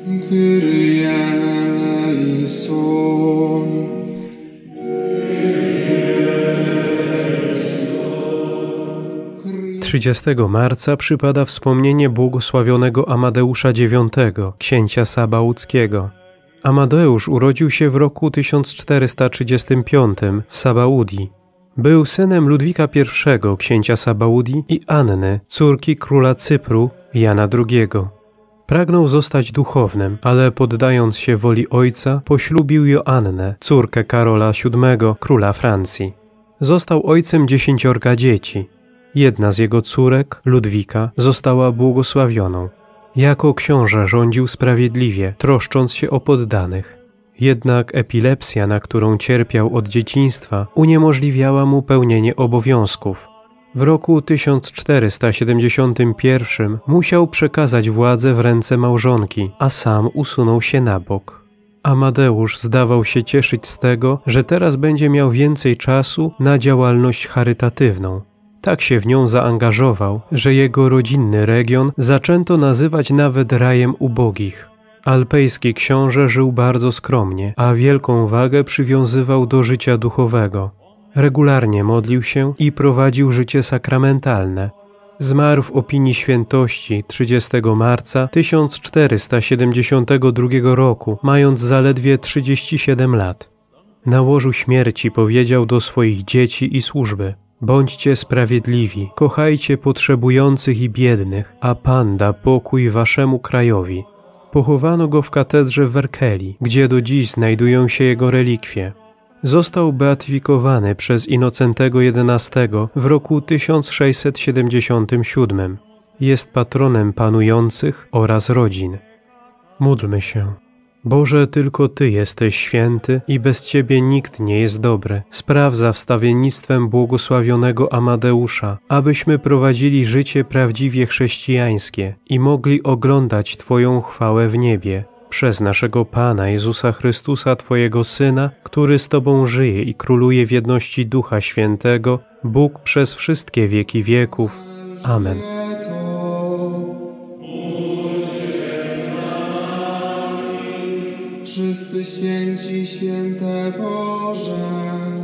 Kyrie eleison. 30 marca przypada wspomnienie błogosławionego Amadeusza IX, księcia sabauckiego. Amadeusz urodził się w roku 1435 w Sabaudii. Był synem Ludwika I, księcia Sabaudii, i Anny, córki króla Cypru, Jana II. Pragnął zostać duchownym, ale poddając się woli ojca, poślubił Joannę, córkę Karola VII, króla Francji. Został ojcem 10 dzieci. Jedna z jego córek, Ludwika, została błogosławioną. Jako książę rządził sprawiedliwie, troszcząc się o poddanych. Jednak epilepsja, na którą cierpiał od dzieciństwa, uniemożliwiała mu pełnienie obowiązków. W roku 1471 musiał przekazać władzę w ręce małżonki, a sam usunął się na bok. Amadeusz zdawał się cieszyć z tego, że teraz będzie miał więcej czasu na działalność charytatywną. Tak się w nią zaangażował, że jego rodzinny region zaczęto nazywać nawet rajem ubogich. Alpejski książę żył bardzo skromnie, a wielką wagę przywiązywał do życia duchowego. Regularnie modlił się i prowadził życie sakramentalne. Zmarł w opinii świętości 30 marca 1472 roku, mając zaledwie 37 lat. Na łożu śmierci powiedział do swoich dzieci i służby: bądźcie sprawiedliwi, kochajcie potrzebujących i biednych, a Pan da pokój waszemu krajowi. Pochowano go w katedrze w Vercelli, gdzie do dziś znajdują się jego relikwie. Został beatyfikowany przez Innocentego XI w roku 1677. Jest patronem panujących oraz rodzin. Módlmy się. Boże, tylko Ty jesteś święty i bez Ciebie nikt nie jest dobry. Spraw za wstawiennictwem błogosławionego Amadeusza, abyśmy prowadzili życie prawdziwie chrześcijańskie i mogli oglądać Twoją chwałę w niebie. Przez naszego Pana Jezusa Chrystusa, Twojego Syna, który z Tobą żyje i króluje w jedności Ducha Świętego, Bóg przez wszystkie wieki wieków. Amen. Wszyscy święci, święte Boże.